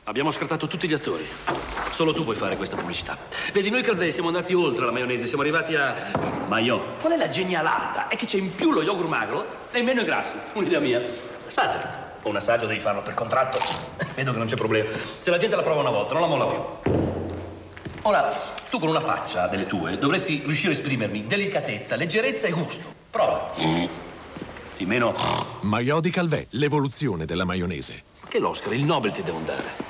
Abbiamo scartato tutti gli attori. Solo tu puoi fare questa pubblicità. Vedi, noi Calvé siamo andati oltre la maionese, siamo arrivati a... Maio. Qual è la genialata? È che c'è in più lo yogurt magro e meno i grassi. Un'idea mia. Assaggia. O un assaggio devi farlo per contratto. Vedo che non c'è problema. Se la gente la prova una volta, non la molla più. Ora, tu con una faccia delle tue dovresti riuscire a esprimermi delicatezza, leggerezza e gusto. Prova. Sì, meno... Maillot di Calvé, l'evoluzione della maionese. Che l'Oscar, il Nobel ti devono dare.